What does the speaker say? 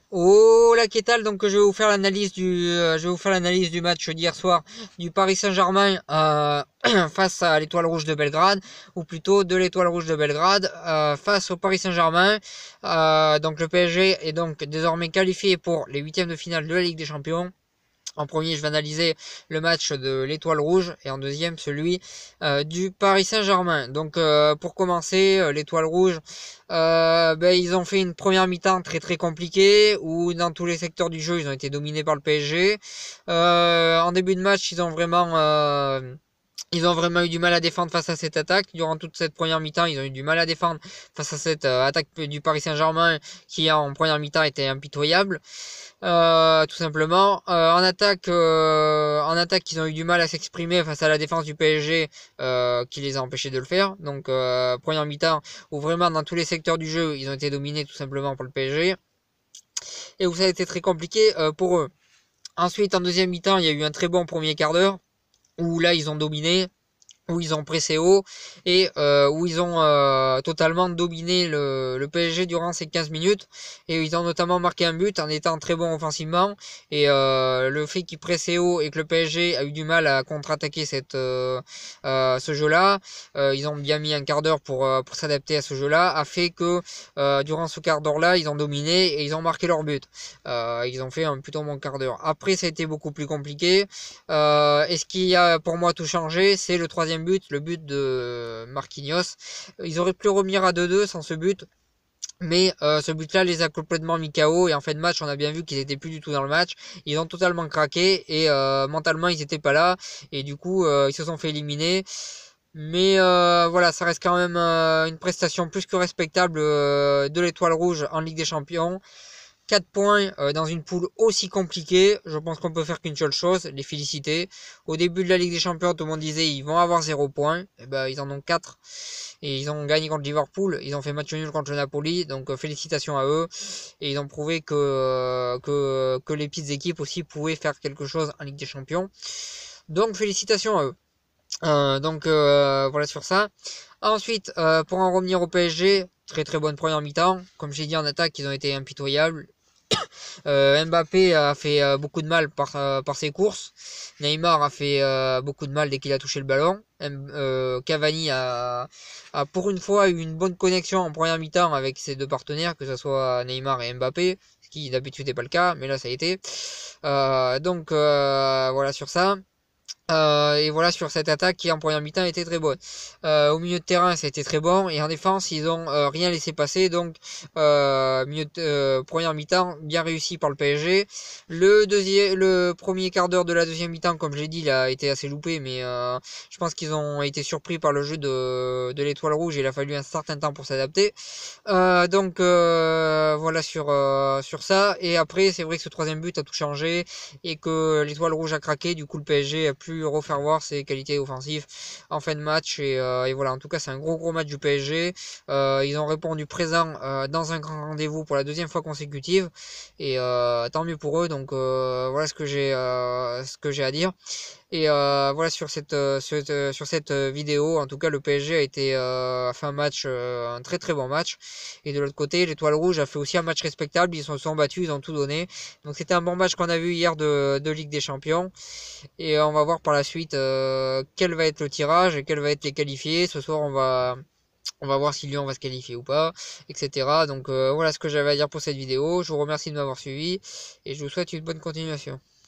Oh la Kétal, donc je vais vous faire l'analyse du match d'hier soir du Paris Saint-Germain face à l'Étoile Rouge de Belgrade, ou plutôt de l'Étoile Rouge de Belgrade face au Paris Saint-Germain. Donc le PSG est donc désormais qualifié pour les huitièmes de finale de la Ligue des Champions. En premier, je vais analyser le match de l'Étoile Rouge et en deuxième, celui du Paris Saint-Germain. Donc, pour commencer, l'Étoile Rouge, ils ont fait une première mi-temps très très compliquée où dans tous les secteurs du jeu, ils ont été dominés par le PSG. En début de match, ils ont vraiment eu du mal à défendre face à cette attaque. Durant toute cette première mi-temps, ils ont eu du mal à défendre face à cette attaque du Paris Saint-Germain qui en première mi-temps était impitoyable. Tout simplement. En attaque, ils ont eu du mal à s'exprimer face à la défense du PSG qui les a empêchés de le faire. Donc, première mi-temps où vraiment dans tous les secteurs du jeu, ils ont été dominés tout simplement par le PSG et où ça a été très compliqué pour eux. Ensuite, en deuxième mi-temps, il y a eu un très bon premier quart d'heure où là, ils ont dominé, où ils ont pressé haut et où ils ont totalement dominé le PSG durant ces 15 minutes et ils ont notamment marqué un but en étant très bon offensivement et le fait qu'ils pressaient haut et que le PSG a eu du mal à contre-attaquer ce jeu-là, ils ont bien mis un quart d'heure pour s'adapter à ce jeu-là, a fait que durant ce quart d'heure-là, ils ont dominé et ils ont marqué leur but. Ils ont fait un plutôt bon quart d'heure. Après, ça a été beaucoup plus compliqué. Et ce qui a pour moi tout changé, c'est le troisième but, le but de Marquinhos. Ils auraient pu revenir à 2-2 sans ce but. Mais ce but-là les a complètement mis KO et en fin de match on a bien vu qu'ils étaient plus du tout dans le match. Ils ont totalement craqué et mentalement ils étaient pas là et du coup ils se sont fait éliminer. Mais voilà, ça reste quand même une prestation plus que respectable de l'Étoile Rouge en Ligue des Champions. 4 points dans une poule aussi compliquée, je pense qu'on peut faire qu'une seule chose, les féliciter. Au début de la Ligue des Champions, tout le monde disait ils vont avoir 0 points. Et ben, ils en ont 4. Et ils ont gagné contre Liverpool. Ils ont fait match nul contre le Napoli. Donc félicitations à eux. Et ils ont prouvé que les petites équipes aussi pouvaient faire quelque chose en Ligue des Champions. Donc félicitations à eux. Voilà sur ça. Ensuite, pour en revenir au PSG, très très bonne première mi-temps. Comme j'ai dit en attaque, ils ont été impitoyables. Mbappé a fait beaucoup de mal par ses courses. Neymar a fait beaucoup de mal dès qu'il a touché le ballon. Cavani a pour une fois eu une bonne connexion en première mi-temps avec ses deux partenaires, que ce soit Neymar et Mbappé, ce qui d'habitude n'est pas le cas, mais là ça a été. Voilà sur ça. Et voilà sur cette attaque qui en première mi-temps était très bonne. Au milieu de terrain, ça a été très bon. Et en défense, ils ont rien laissé passer. Donc, première mi-temps, bien réussi par le PSG. Le premier quart d'heure de la deuxième mi-temps, comme je l'ai dit, il a été assez loupé. Mais je pense qu'ils ont été surpris par le jeu de l'Étoile Rouge. Il a fallu un certain temps pour s'adapter. Voilà sur ça. Et après, c'est vrai que ce troisième but a tout changé et que l'Étoile Rouge a craqué. Du coup, le PSG a pu refaire voir ses qualités offensives en fin de match. Et voilà, en tout cas, c'est un gros match du PSG. Ils ont répondu présent dans un grand rendez-vous pour la deuxième fois consécutive. Et tant mieux pour eux. Donc voilà ce que j'ai à dire. Et voilà sur cette vidéo, en tout cas le PSG a fait un match, un très très bon match. Et de l'autre côté, l'Étoile Rouge a fait aussi un match respectable. Ils se sont battus, ils ont tout donné. Donc c'était un bon match qu'on a vu hier de Ligue des Champions. Et on va voir par la suite quel va être le tirage et quels va être les qualifiés. Ce soir on va voir si Lyon va se qualifier ou pas, etc. Donc voilà ce que j'avais à dire pour cette vidéo. Je vous remercie de m'avoir suivi et je vous souhaite une bonne continuation.